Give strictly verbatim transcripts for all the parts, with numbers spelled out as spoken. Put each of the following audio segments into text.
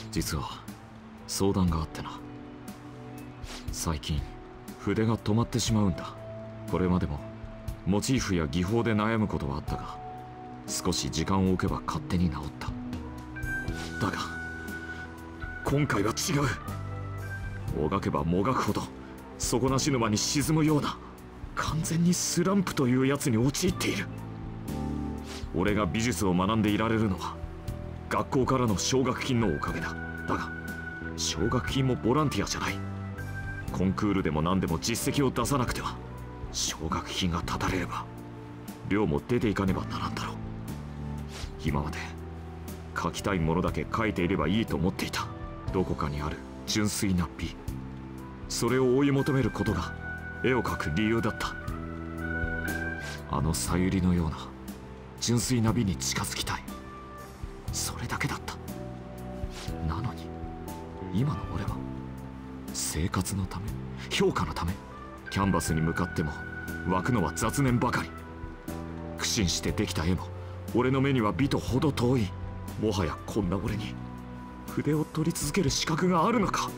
実は相談があってな。最近筆が止まってしまうんだ。これまでもモチーフや技法で悩むことはあったが、少し時間を置けば勝手に治った。だが今回は違う。もがけばもがくほど底なし沼に沈むような、完全にスランプというやつに陥っている。俺が美術を学んでいられるのは学校からの奨学金のおかげだ。だが奨学金もボランティアじゃない。コンクールでも何でも実績を出さなくては奨学金が断たれれば寮も出ていかねばならんだろう。今まで描きたいものだけ描いていればいいと思っていた。どこかにある純粋な美、それを追い求めることが絵を描く理由だった。あのさゆりのような純粋な美に近づきたい、それだけだった。なのに今の俺は生活のため、評価のため、キャンバスに向かっても湧くのは雑念ばかり。苦心してできた絵も俺の目には美と程遠い。もはやこんな俺に筆を取り続ける資格があるのか。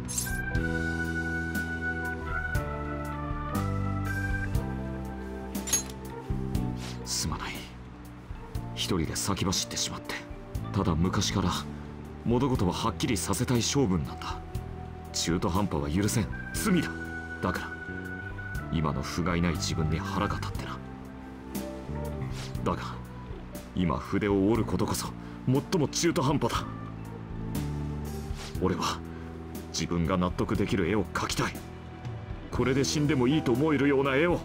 すまない、一人で先走ってしまって。ただ昔から物事ははっきりさせたい性分なんだ。中途半端は許せん、罪だ。だから今の不甲斐ない自分に腹が立ってな。だが今筆を折ることこそ最も中途半端だ。俺は自分が納得できる絵を描きたい。これで死んでもいいと思えるような絵を。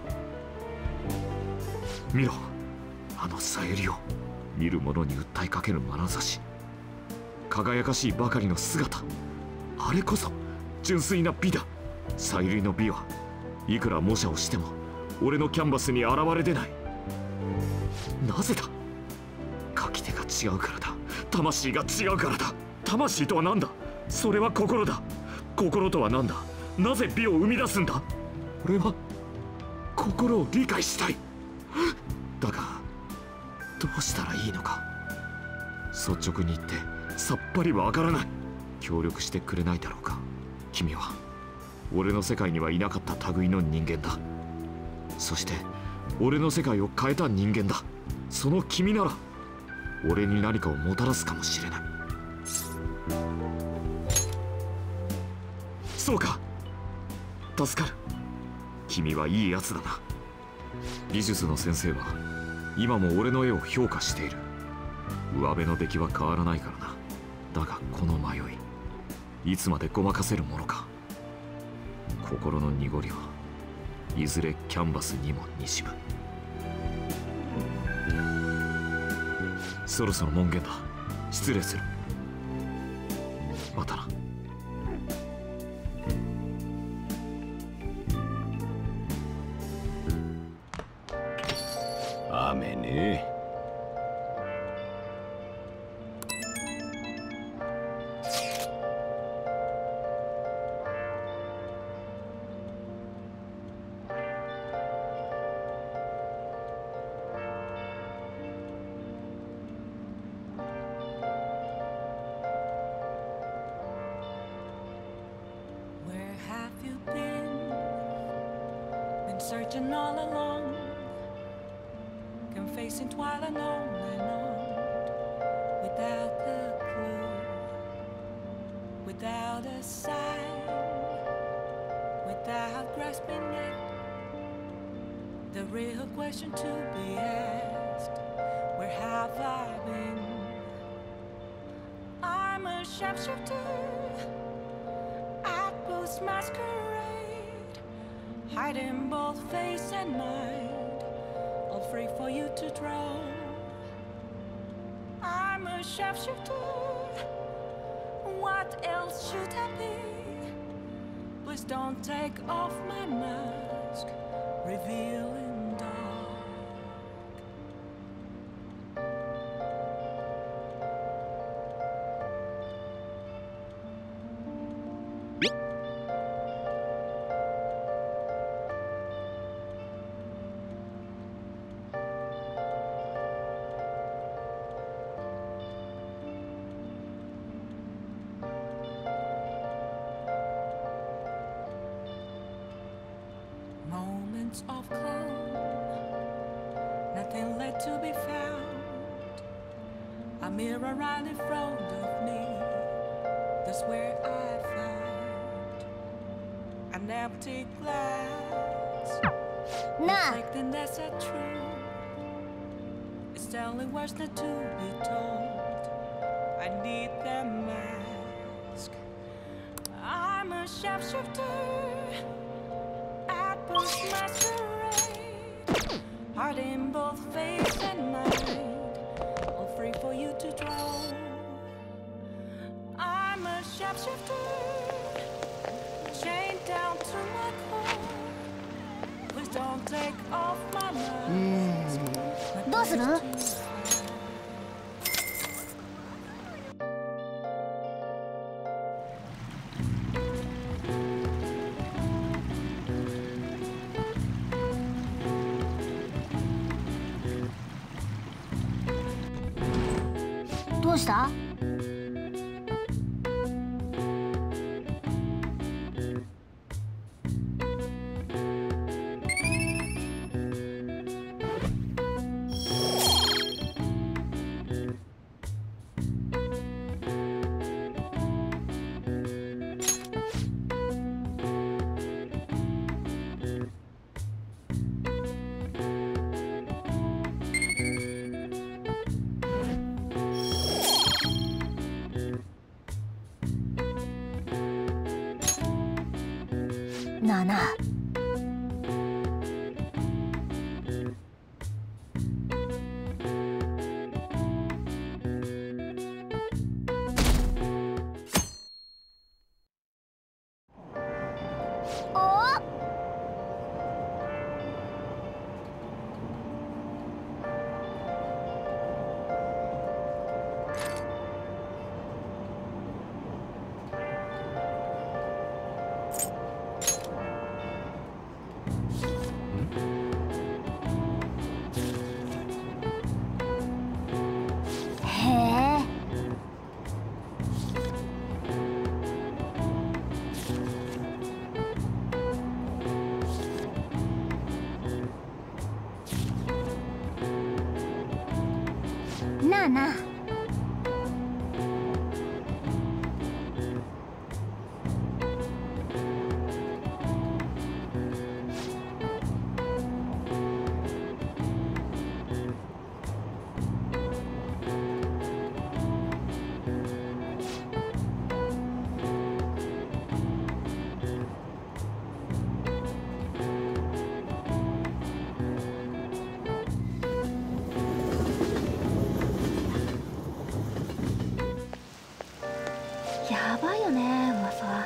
見ろ、あのさゆりを。見る者に訴えかける眼差し、輝かしいばかりの姿、あれこそ純粋な美だ。さゆりの美はいくら模写をしても俺のキャンバスに現れ出ない。なぜだ。描き手が違うからだ。魂が違うからだ。魂とは何だ。それは心だ。心とは何だ。なぜ美を生み出すんだ。俺は心を理解したい。だがどうしたらいいのか。率直に言ってさっぱりわからない。協力してくれないだろうか。君は俺の世界にはいなかった類の人間だ。そして俺の世界を変えた人間だ。その君なら俺に何かをもたらすかもしれない。そうか、助かる。君はいいやつだな。美術の先生は今も俺の絵を評価している。上辺の出来は変わらないからな。だがこの迷い、いつまでごまかせるものか。心の濁りはいずれキャンバスにも滲む。そろそろ門限だ。失礼する。またな。 雨ね。 Searching all along, confessing twilight on and on, without a clue, without a sign, without grasping it. The real question to be asked: where have I been? I'm a sharpshooter at Booth's masquerade, hiding both face and mind, all free for you to draw. I'm a sharpshooter, what else should I be? Please don't take off my mask, revealing dark. hours of calm, nothing left to be found. A mirror right in front of me, that's where I find an empty glass. なあ Reflecting that's a truth. It's telling words not to be told. I need that mask. I'm a sharpshooter at both masquerade, heart in both face and mind, all free for you to draw. I'm a sharpshooter, chained down to my core. Please don't take off my mask. My どうする place to hide. どうした？なあなあ。おへえ。なあなあ。やばいよね噂。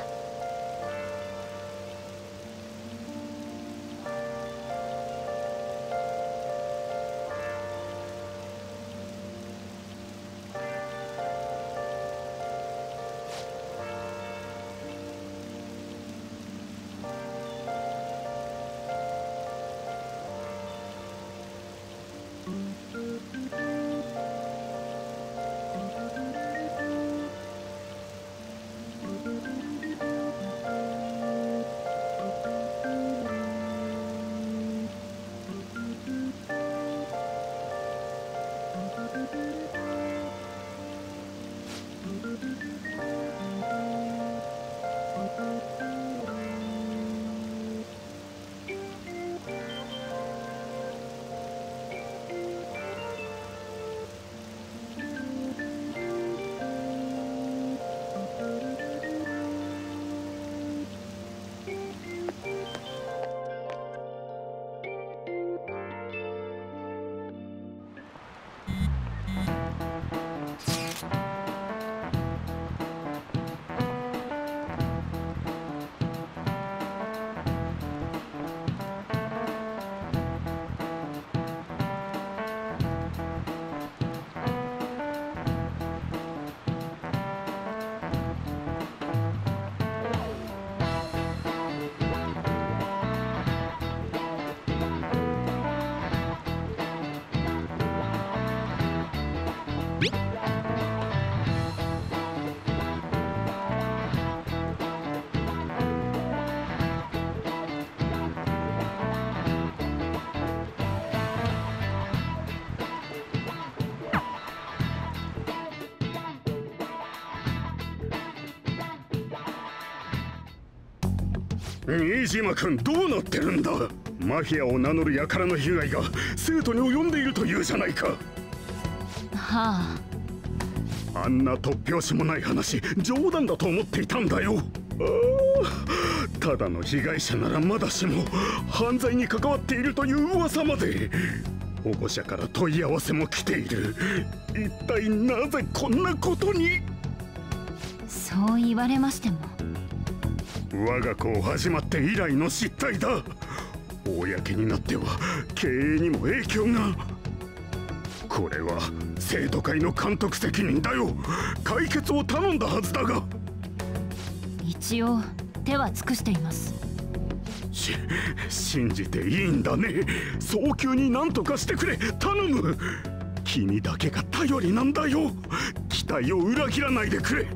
新島君どうなってるんだ。マフィアを名乗る輩の被害が生徒に及んでいるというじゃないか。 はああんな突拍子もない話冗談だと思っていたんだよ。ああ、ただの被害者ならまだしも犯罪に関わっているという噂まで。保護者から問い合わせも来ている。一体なぜこんなことに。 そう言われましても、 我が校始まって以来の失態だ。公になっては経営にも影響が。これは生徒会の監督責任だよ。解決を頼んだはずだが。 一応手は尽くしています。 し信じていいんだね。早急に何とかしてくれ、頼む。君だけが頼りなんだよ。期待を裏切らないでくれ。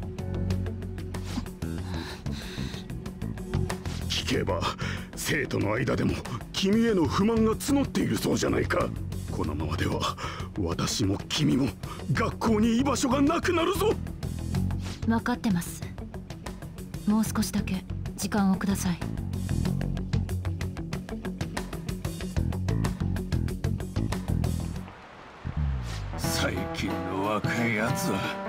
聞けば生徒の間でも君への不満が募っているそうじゃないか。このままでは私も君も学校に居場所がなくなるぞ。 分かってます。もう少しだけ時間をください。 最近の若いやつは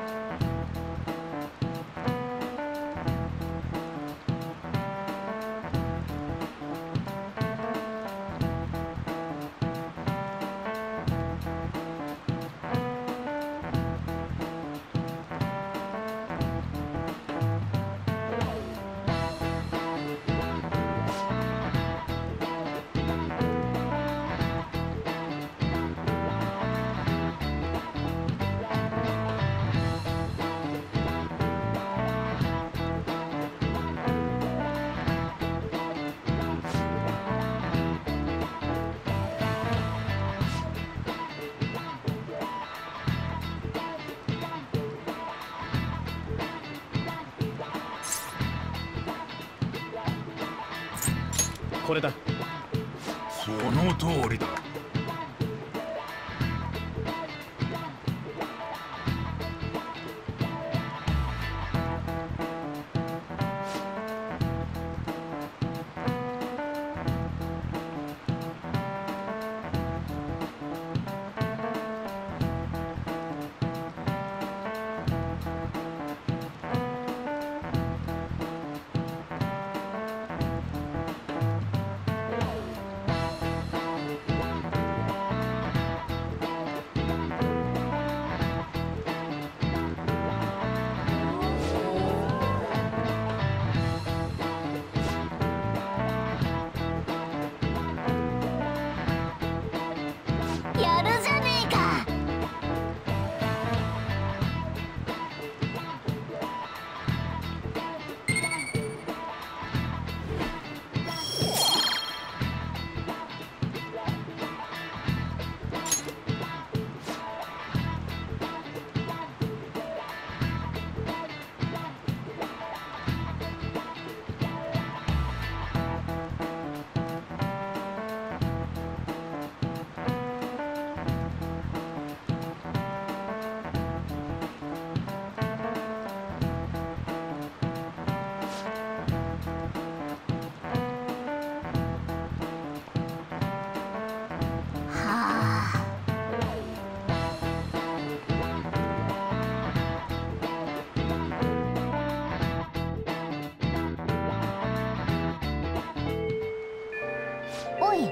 これだ。 その通りだ。 やるじゃねえか。おい。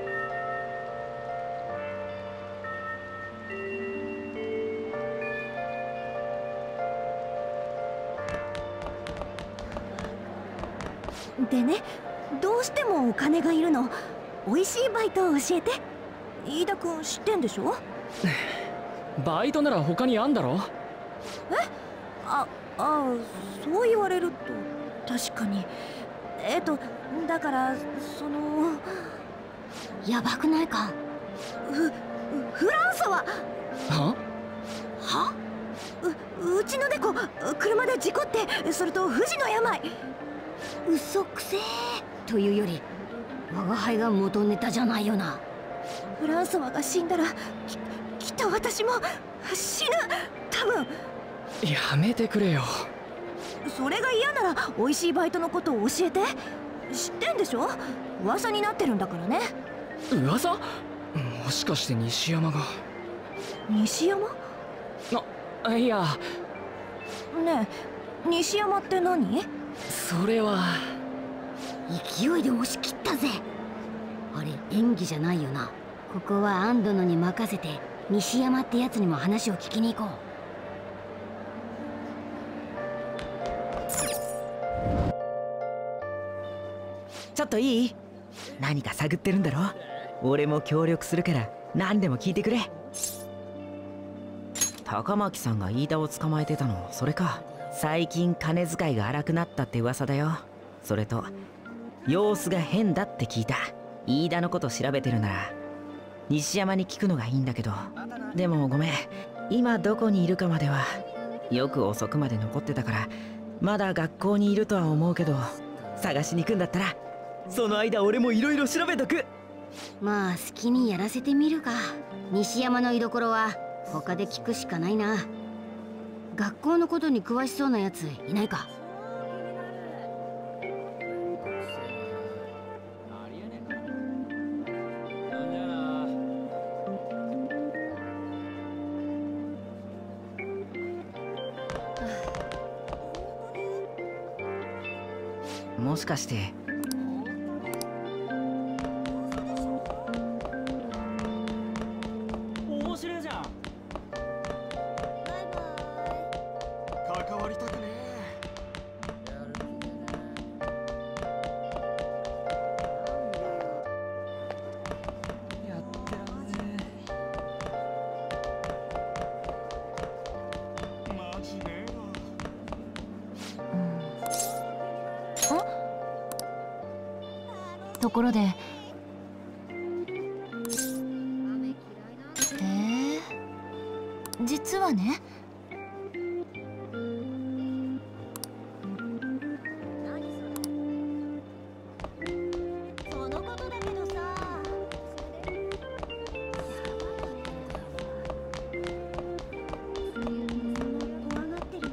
でね、どうしてもお金がいるの。美味しいバイトを教えて。飯田君知ってんでしょ。 バイトなら他にあんだろ。 え、あ、あ、そう言われると確かに。えっとだからそのやばくないか。 フフランソワ。 ははううちの猫車で事故って、それと不治の病。 嘘くせえというより我が輩が元ネタじゃないよな。 フランソワが死んだらききっと私も死ぬ、多分。 やめてくれよ。 それが嫌なら美味しいバイトのことを教えて。 知ってんでしょ。噂になってるんだからね。 噂？もしかして西山が。 西山？ あ、いや。 ねえ、西山って何？ それは勢いで押し切ったぜ。あれ演技じゃないよな。ここはアンドノに任せて西山ってやつにも話を聞きに行こう。 ちょっといい？何か探ってるんだろ？俺も協力するから何でも聞いてくれ。高巻さんが飯田を捕まえてたのそれか。最近金遣いが荒くなったって噂だよ。それと様子が変だって聞いた。飯田のこと調べてるなら西山に聞くのがいいんだけど。でもごめん、今どこにいるかまでは。よく遅くまで残ってたからまだ学校にいるとは思うけど、探しに行くんだったらその間俺もいろいろ調べとく。 まあ好きにやらせてみるか。西山の居所は他で聞くしかないな。学校のことに詳しそうなやついないか？ もしかして面白いじゃん。関わりたくねえ。やってらんねえ。マジねえわ。ところで、えー、実はね。そのことだけどさ。怖がってる。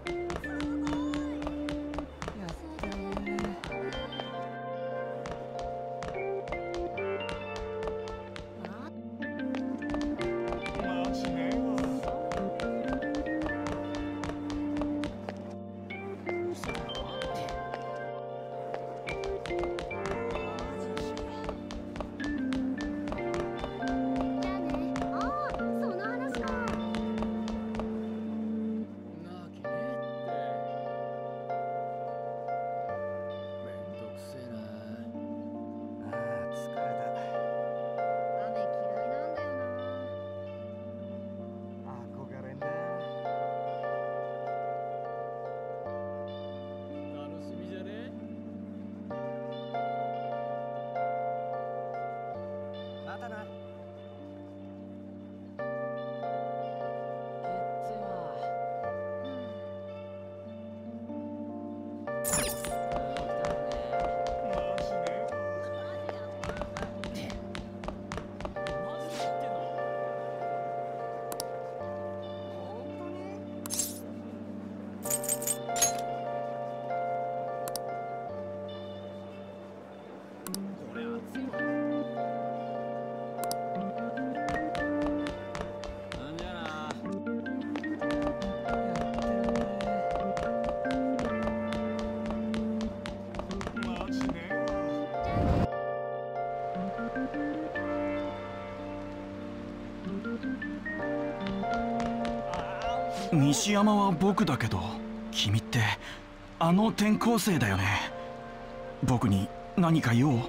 西山は僕だけど、君ってあの転校生だよね。僕に何か言おう。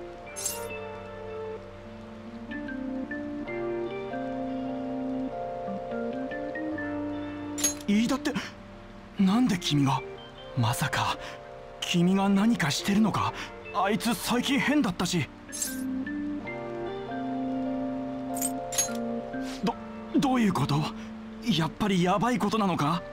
飯田って、なんで君が？まさか君が何かしてるのか？あいつ最近変だったし。どどういうこと？やっぱりヤバいことなのか？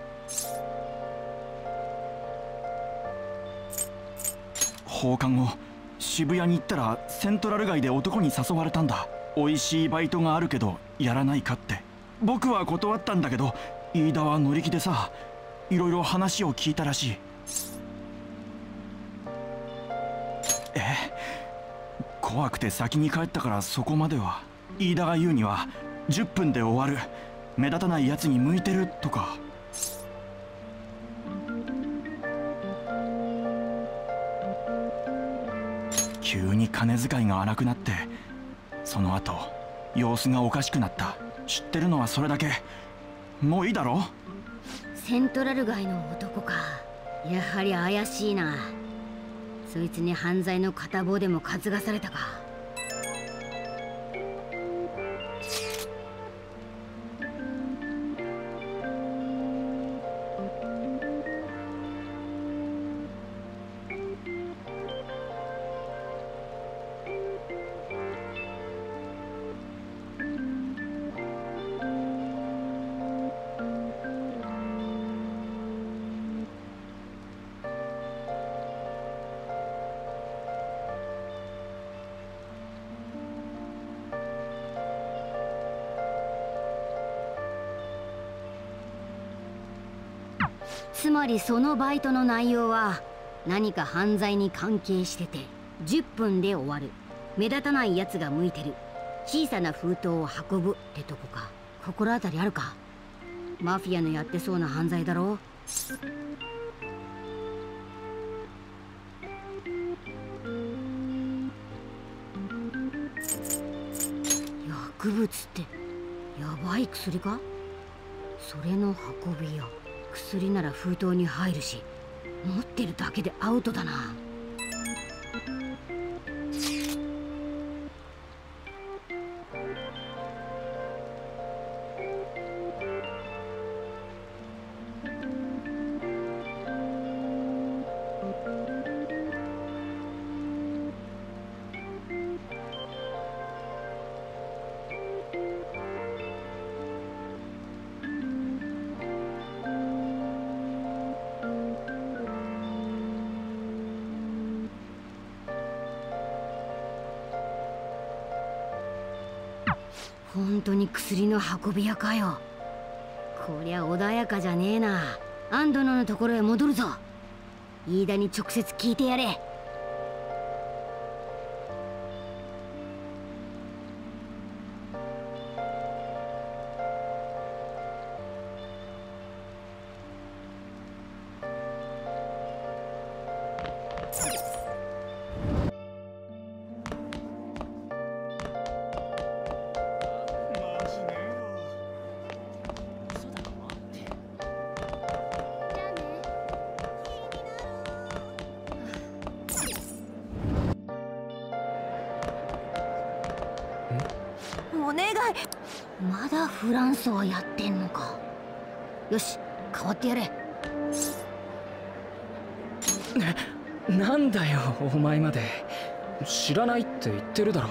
放課後渋谷に行ったらセントラル街で男に誘われたんだ。美味しいバイトがあるけどやらないかって。僕は断ったんだけど、飯田は乗り気でさ、いろいろ話を聞いたらしい。え？ 怖くて先に帰ったからそこまでは。飯田が言うにはじゅっぷんで終わる、目立たないやつに向いてるとか。急に金遣いが荒くなって、その後様子がおかしくなった。知ってるのはそれだけ。もういいだろ。 セントラル街の男か。やはり怪しいな。そいつに犯罪の片棒でも担がされたか。つまりそのバイトの内容は何か犯罪に関係してて、じゅっぷんで終わる、目立たないやつが向いてる、小さな封筒を運ぶってとこか。心当たりあるか。マフィアのやってそうな犯罪だろ。薬物ってやばい薬か。それの運び屋。薬なら封筒に入るし、持ってるだけでアウトだな。本当に薬の運び屋かよ。こりゃ穏やかじゃねえな。アンドノのところへ戻るぞ。飯田に直接聞いてやれ。 お願い。 まだフランスはやってんのか。よし、代わってやれ。 なんだよお前まで。知らないって言ってるだろ。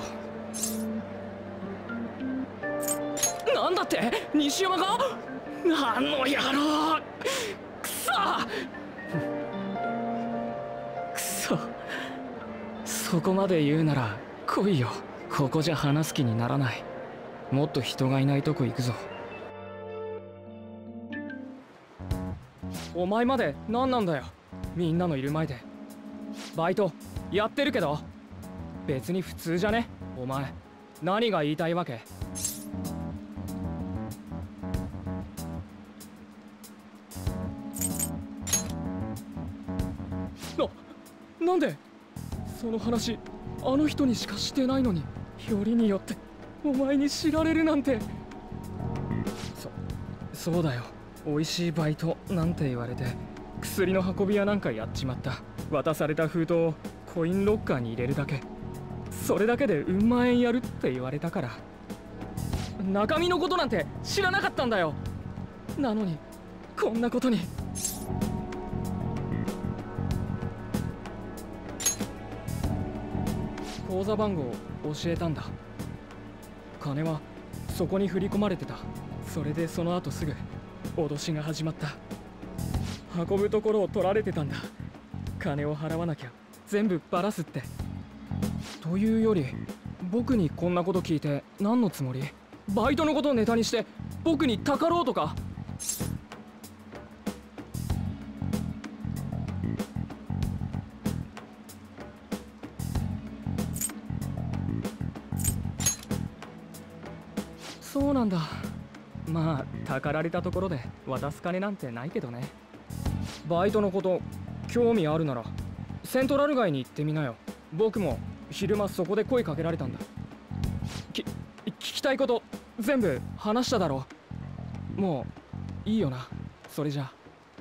なんだって西山が。あの野郎。くそくそ。そこまで言うなら来いよ。ここじゃ話す気にならない。もっと人がいないとこ行くぞ。お前まで何なんだよ。みんなのいる前で。バイトやってるけど別に普通じゃね。お前何が言いたいわけ。な、なんでその話あの人にしかしてないのに、よりによってお前に知られるなんて。そ、そうだよ。美味しいバイトなんて言われて薬の運び屋なんかやっちまった。渡された封筒をコインロッカーに入れるだけ。それだけでうん万円やるって言われたから。中身のことなんて知らなかったんだよ。なのにこんなことに。口座番号教えたんだ。金はそこに振り込まれてた。それでその後すぐ脅しが始まった。運ぶところを取られてたんだ。金を払わなきゃ全部バラすって。というより僕にこんなこと聞いて何のつもり？バイトのことをネタにして僕にたかろうとか？ そうなんだ。まあたかられたところで渡す金なんてないけどね。バイトのこと興味あるならセントラル街に行ってみなよ。僕も昼間そこで声かけられたんだ。き聞きたいこと全部話しただろ。もういいよな。それじゃ。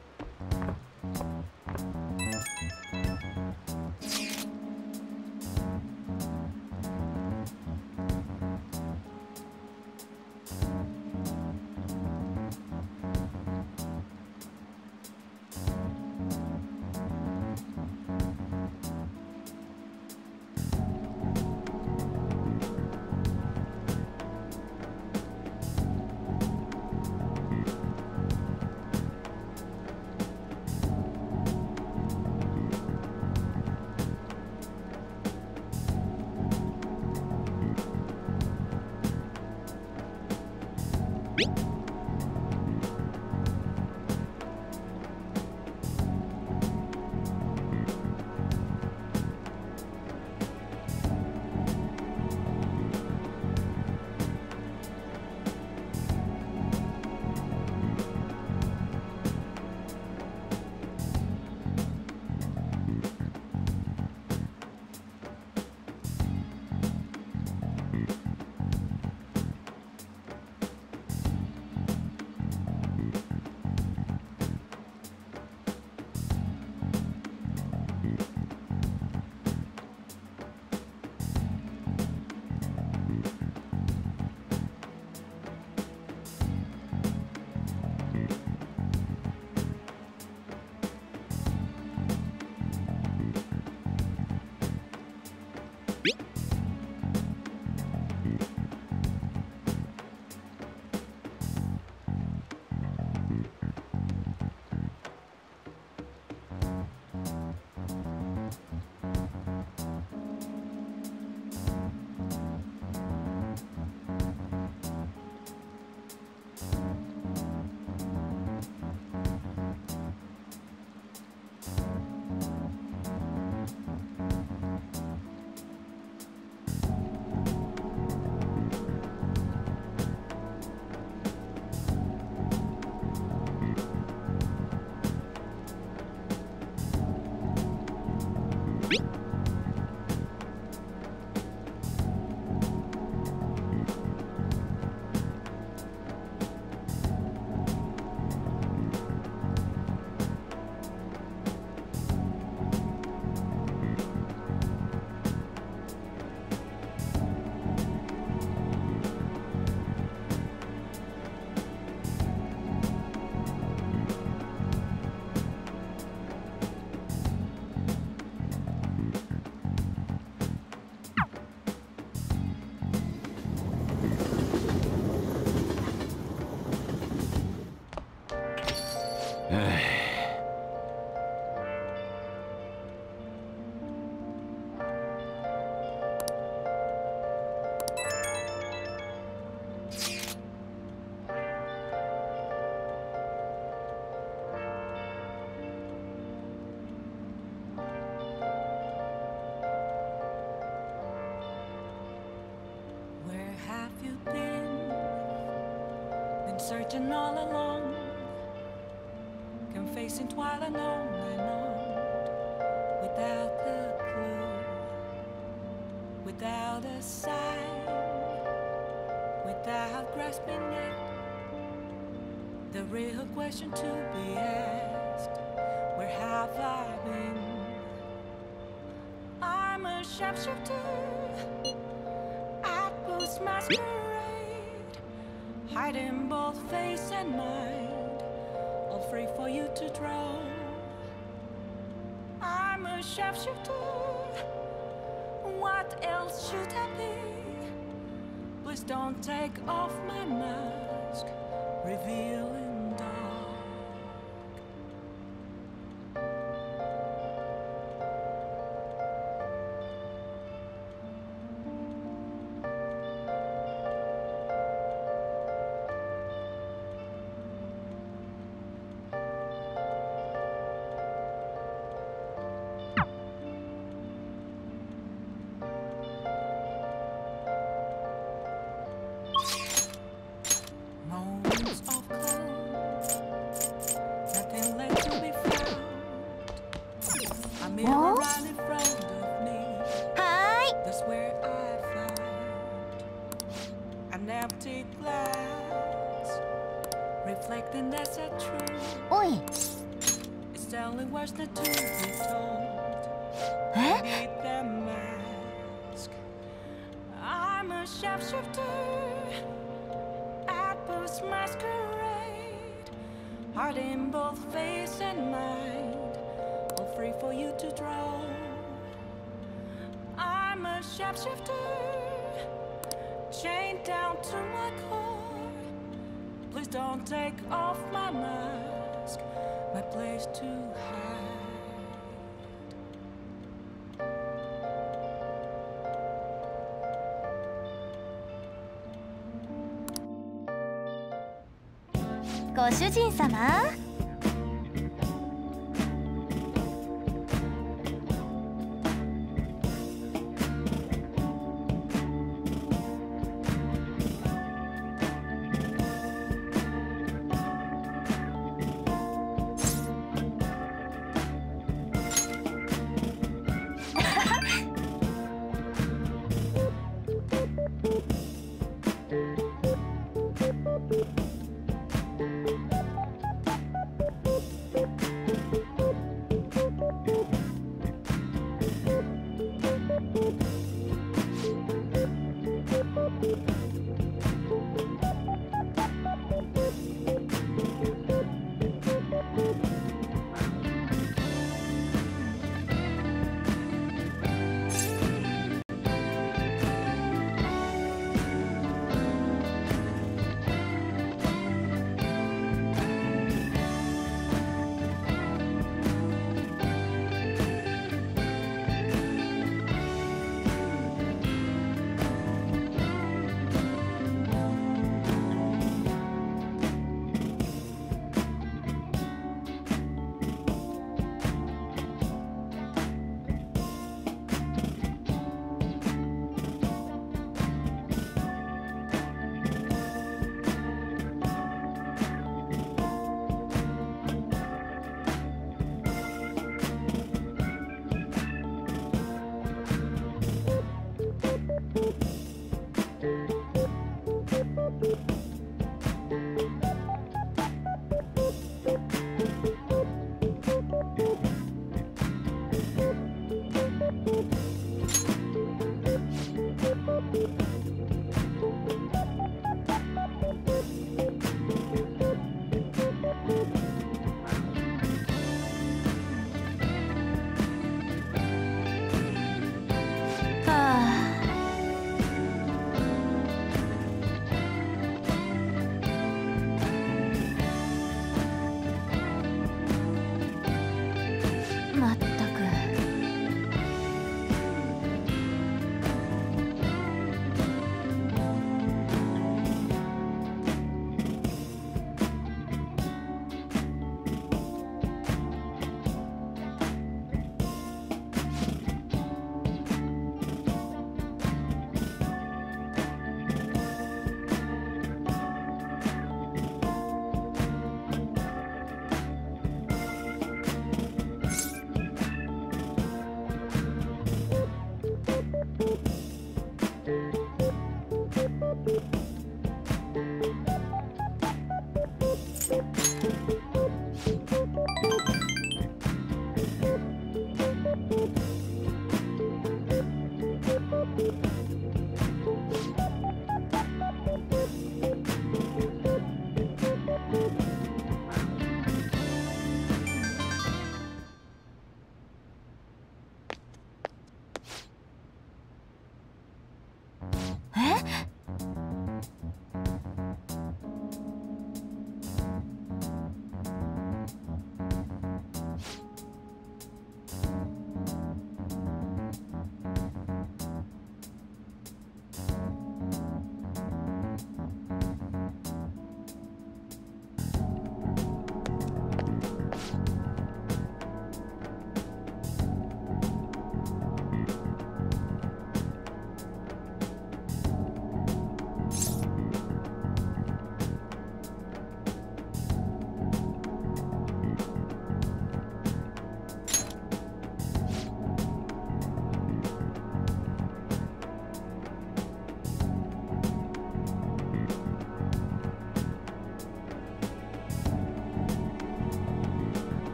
Searching all along, confessing while I know and on, without a clue, without a sign, without grasping it. The real question to be asked: where have I been? I'm a sharpshooter at Booth's Masquerade, hiding both face and mind, all free for you to draw. I'm a sharpshooter, what else should I be? Please don't take off my mask, revealing dark. おい。 It's the only words that to be told. え？ Need that mask. I'm a shapeshifter at Booth's masquerade. Heart in both face and mind, all free for you to draw. I'm a shapeshifter, chained down to my core. Please don't take off my mask, my place to hide. Go ご主人様。まったく。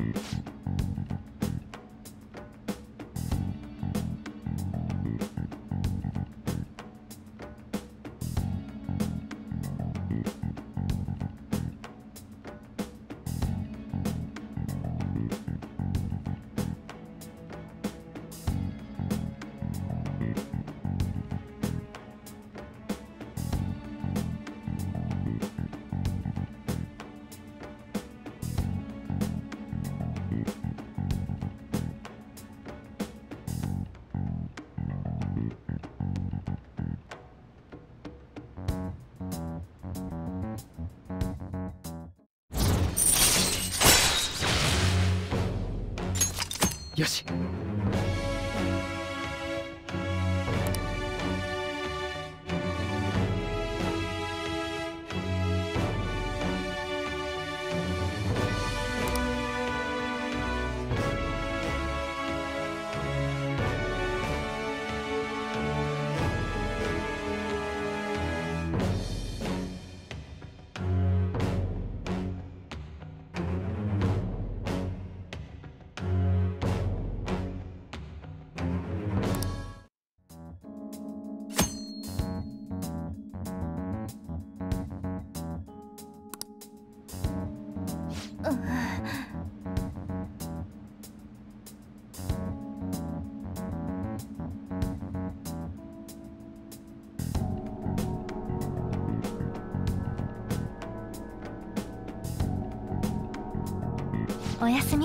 よし。 おやすみ。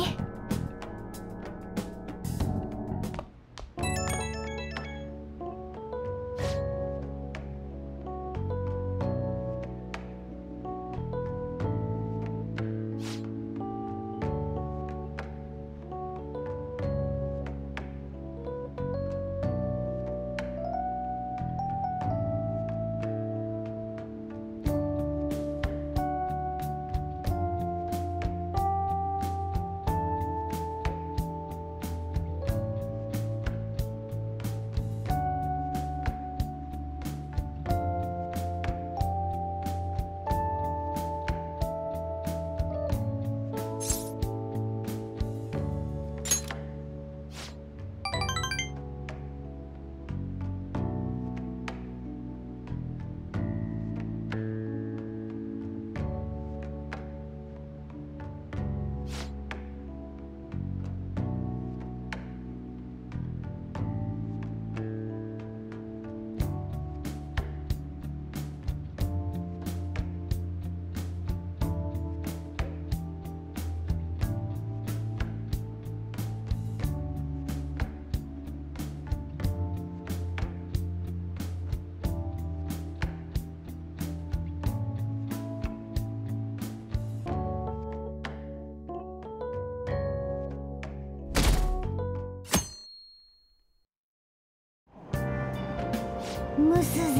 蒸すぜ。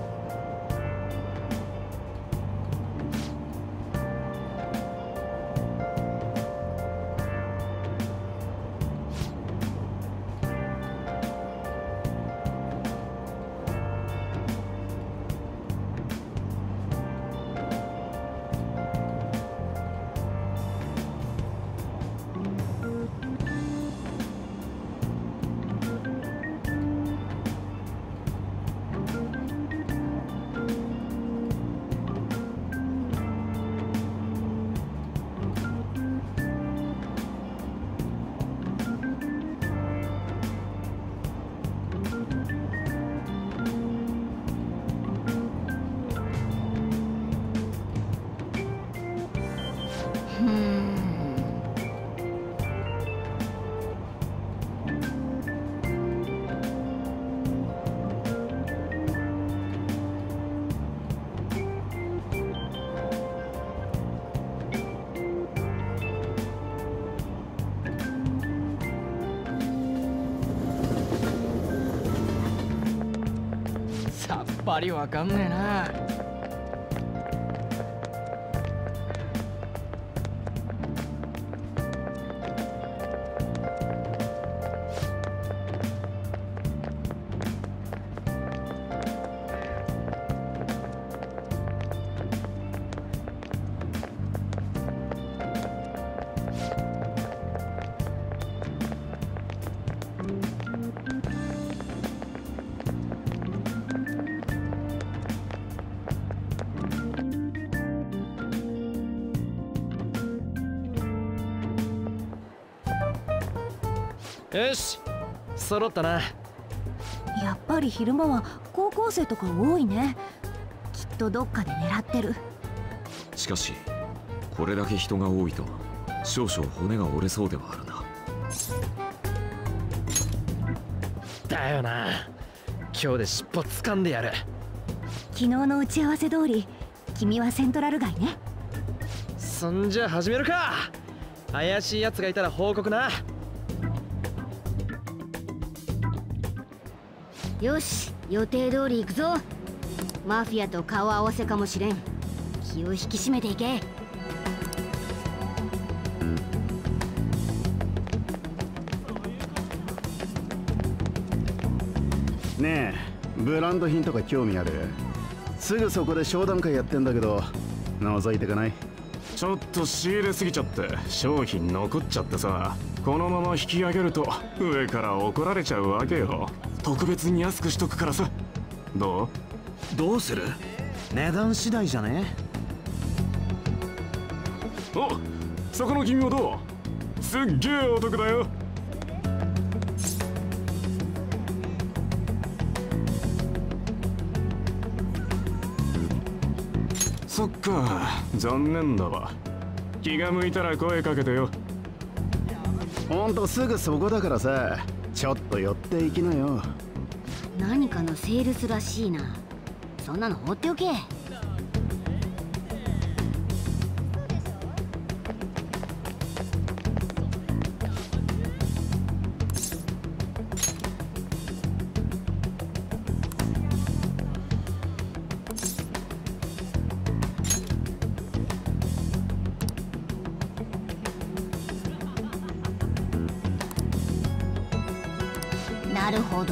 さっぱりわかんねえな。 よし、揃ったな。 やっぱり昼間は高校生とか多いね。きっとどっかで狙ってる。 しかしこれだけ人が多いと少々骨が折れそうではあるな。 だよな。今日で尻尾掴んでやる。 昨日の打ち合わせ通り、君はセントラル街ね。 そんじゃ始めるか。怪しいやつがいたら報告な。 よし、予定通り行くぞ。マフィアと顔合わせかもしれん。気を引き締めていけ。 ねえ、ブランド品とか興味ある？すぐそこで商談会やってんだけど、覗いてかない？ ちょっと仕入れすぎちゃって商品残っちゃってさ、このまま引き上げると上から怒られちゃうわけよ。特別に安くしとくからさ。どう？ どうする？値段次第じゃね？ お、そこの君もどう？すっげえお得だよ。そっか、残念だわ。気が向いたら声かけてよ。 ほんとすぐそこだからさ、ちょっと寄っていきなよ。 何かのセールスらしいな。そんなの放っておけ。なるほど。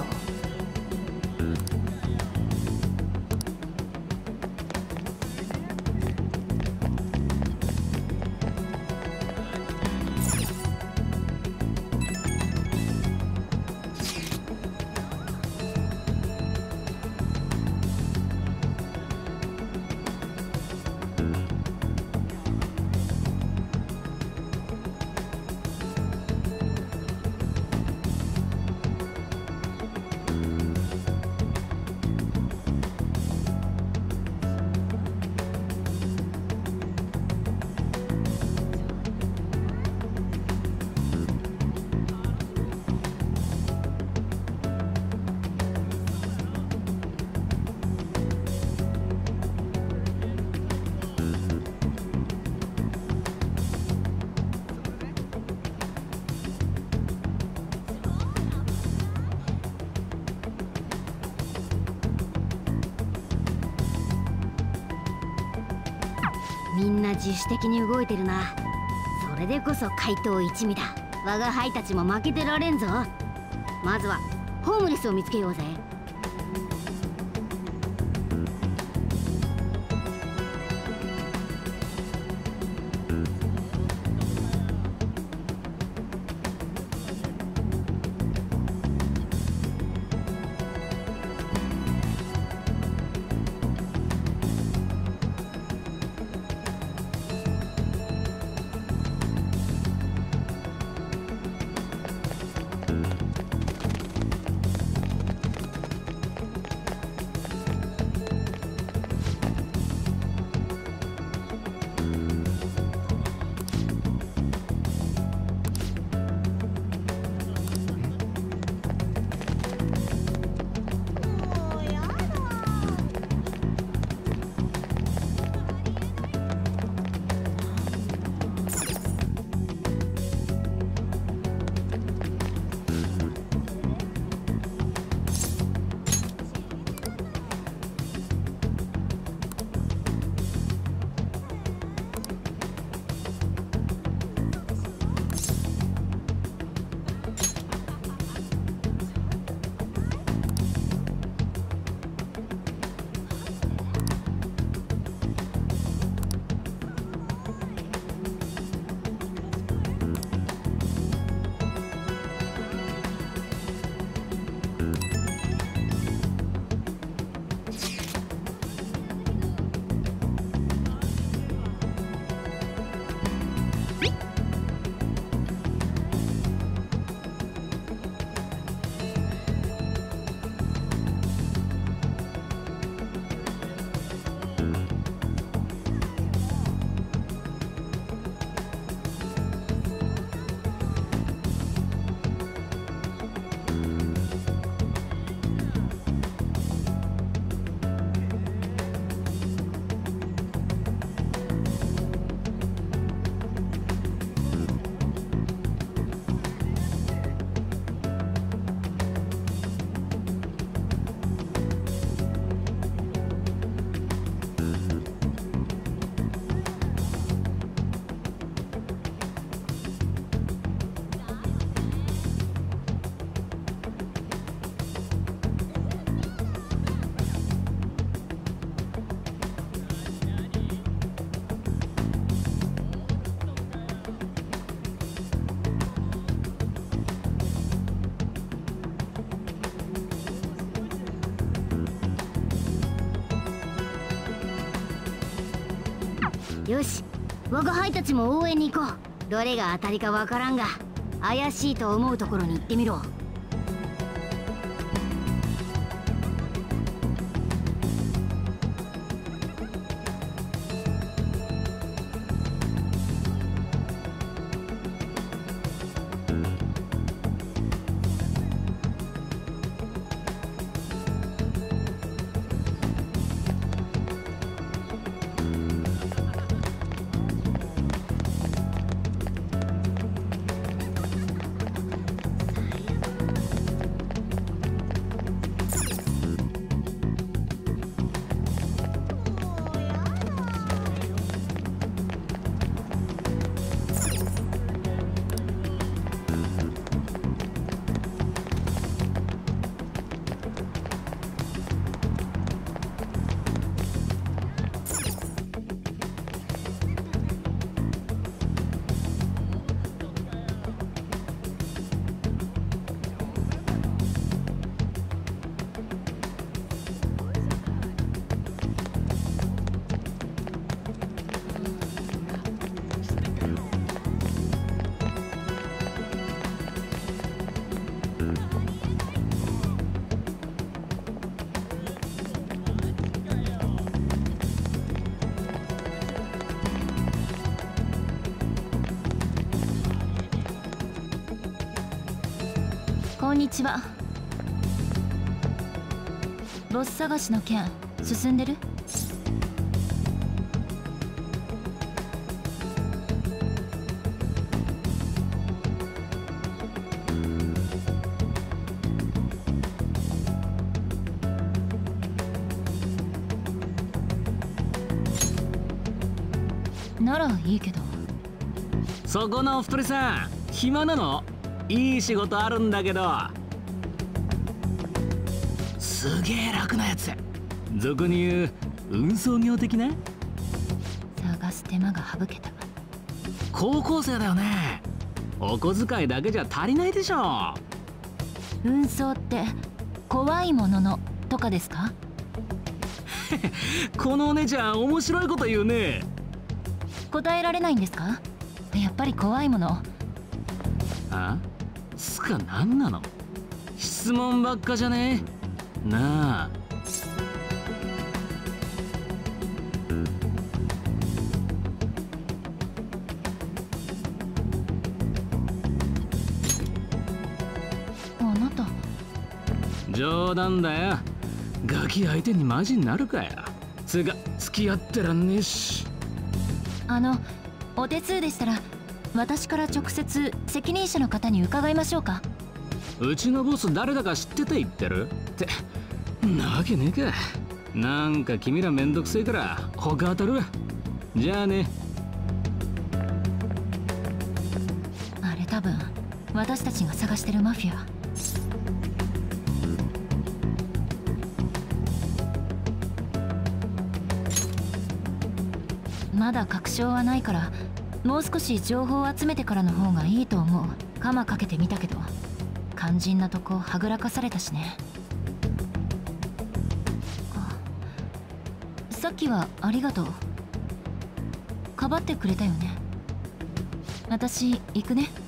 みんな自主的に動いてるな。それでこそ怪盗一味だ。我が輩たちも負けてられんぞ。まずはホームレスを見つけようぜ。 よし、我が輩たちも応援に行こう。どれが当たりかわからんが、怪しいと思うところに行ってみろ。 こんにちは。ボス探しの件進んでる？ならいいけど。 そこのお二人さん、暇なの？いい仕事あるんだけど。すげえ楽なやつ。俗に言う運送業的な。 探す手間が省けた。 高校生だよね。お小遣いだけじゃ足りないでしょ。 運送って怖いもののとかですか？ このお姉ちゃん面白いこと言うね。 答えられないんですか？やっぱり怖いもの。 あ？つか何なの？質問ばっかじゃねえなあ。 あなた。 冗談だよ。ガキ相手にマジになるかよ。つうか付き合ってらんねえし。 あのお手数でしたら私から直接責任者の方に伺いましょうか。 うちのボス誰だか知ってて言ってるってなわけねえか。なんか君らめんどくせえから他当たるわ。じゃあね。 あれ多分私たちが探してるマフィア。まだ確証はないからもう少し情報を集めてからの方がいいと思う。カマかけてみたけど肝心なとこはぐらかされたしね。さっきはありがとう。かばってくれたよね。私行くね。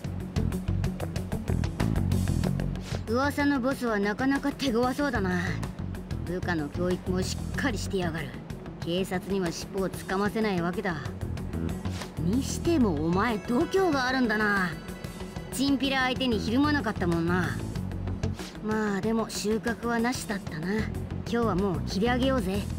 噂のボスはなかなか手強そうだな。部下の教育もしっかりしてやがる。警察には尻尾をつかませないわけだ。にしてもお前度胸があるんだな。チンピラ相手にひるまなかったもんな。まあでも収穫はなしだったな。今日はもう切り上げようぜ。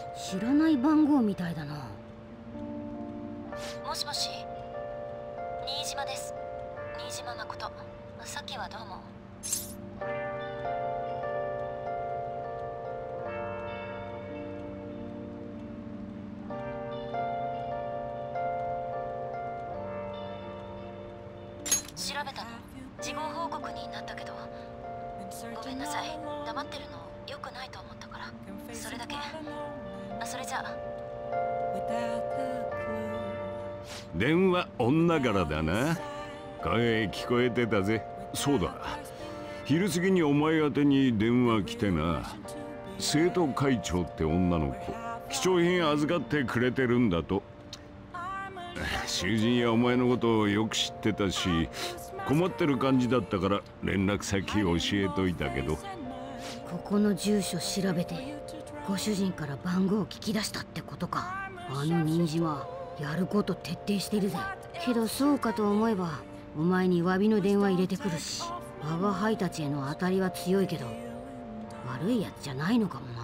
知らない番号みたいだな。 もしもし、新島です。新島誠。さっきはどうも。調べたの。事後報告になったけど、ごめんなさい。黙ってるの良くないと思ったから、それだけ。あ、それじゃあ。 電話女からだな。声聞こえてたぜ。そうだ、昼過ぎにお前宛てに電話来てな。生徒会長って女の子、貴重品預かってくれてるんだと。囚人やお前のことをよく知ってたし、困ってる感じだったから連絡先教えといたけど。 ここの住所調べてご主人から番号を聞き出したってことか。あの新島やること徹底してるぜ。けどそうかと思えばお前に詫びの電話入れてくるし、我が輩たちへの当たりは強いけど悪いやつじゃないのかもな。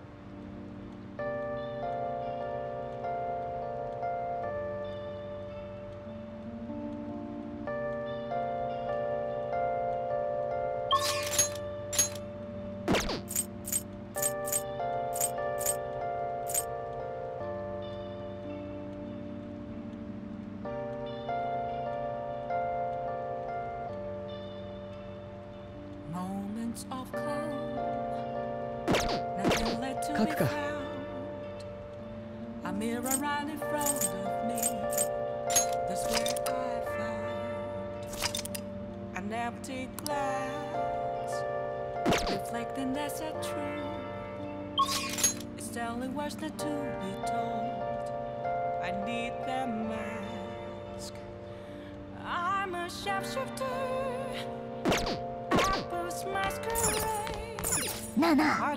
書くか。 なあなあ。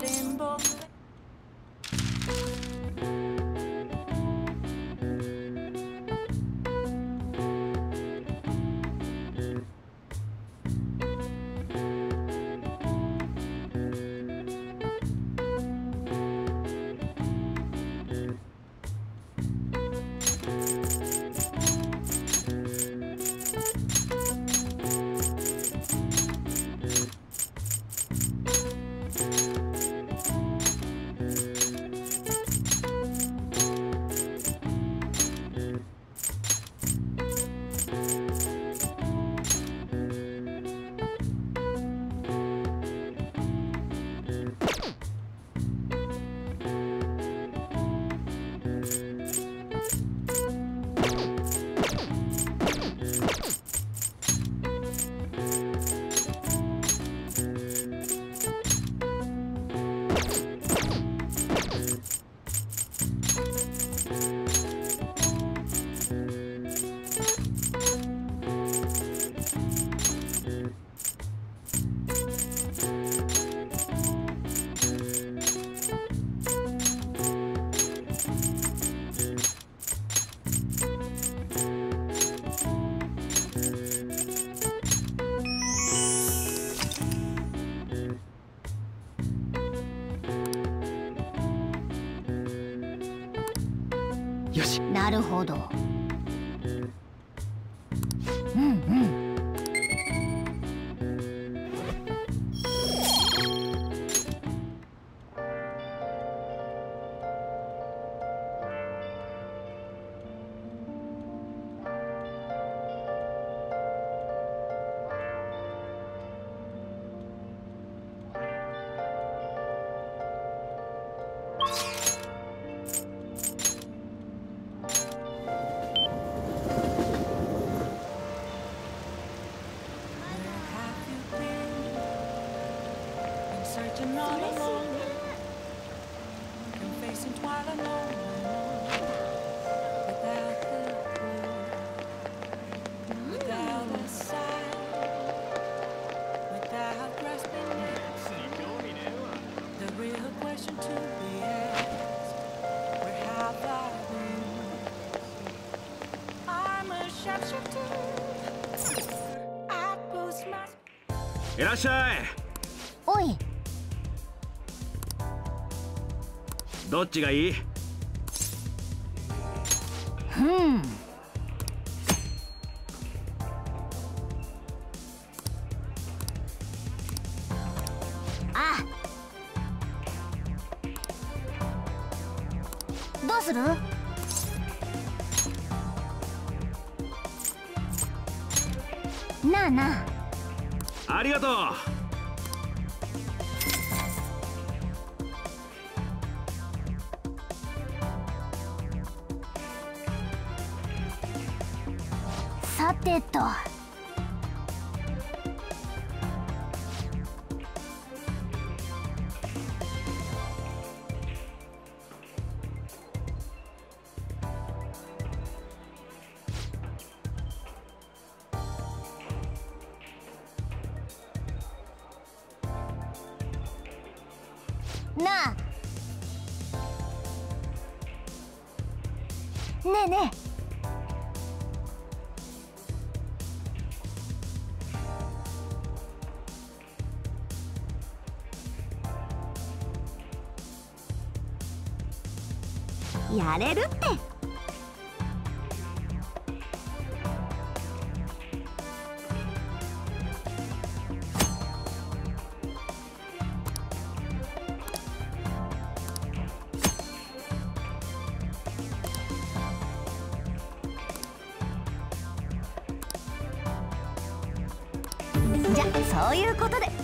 よし。なるほど。うんうん。 いらっしゃい。 おい。 どっちがいい？ ふん。 あ、どうする？なあなあ。 ありがとう。 さてと。なあ。ねえねえ。やれるって。じゃ、そういうことで。